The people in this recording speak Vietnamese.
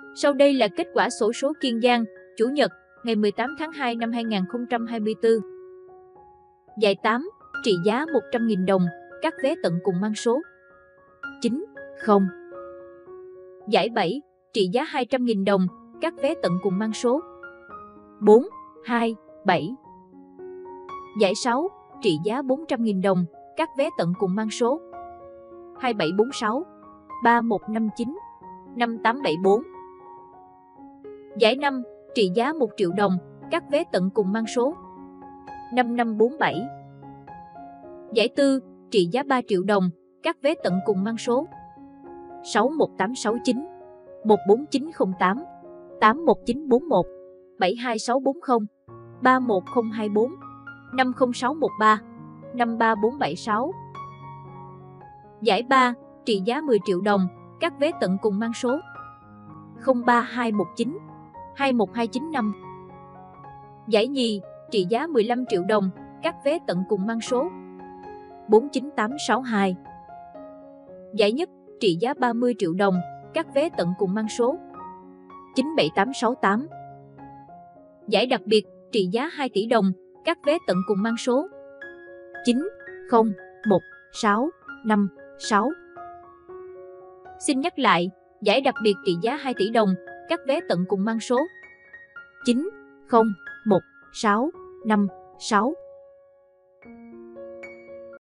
Sau đây là kết quả xổ số Kiên Giang, Chủ nhật, ngày 18 tháng 2 năm 2024. Giải 8, trị giá 100.000 đồng, các vé tận cùng mang số 9, 0. Giải 7, trị giá 200.000 đồng, các vé tận cùng mang số 4, 2, 7. Giải 6, trị giá 400.000 đồng, các vé tận cùng mang số 2746, 3159, 5874. Giải 5, trị giá 1 triệu đồng, các vé tận cùng mang số 5547. Giải 4, trị giá 3 triệu đồng, các vé tận cùng mang số 61869, 14908, 81941, 72640, 31024, 50613, 53476. Giải 3, trị giá 10 triệu đồng, các vé tận cùng mang số 03219, 21295. Giải nhì, trị giá 15 triệu đồng, các vé tận cùng mang số 49862. Giải nhất, trị giá 30 triệu đồng, các vé tận cùng mang số 97868. Giải đặc biệt, trị giá 2 tỷ đồng, các vé tận cùng mang số 9015656. Xin nhắc lại, giải đặc biệt trị giá 2 tỷ đồng, các vé tận cùng mang số 9015656.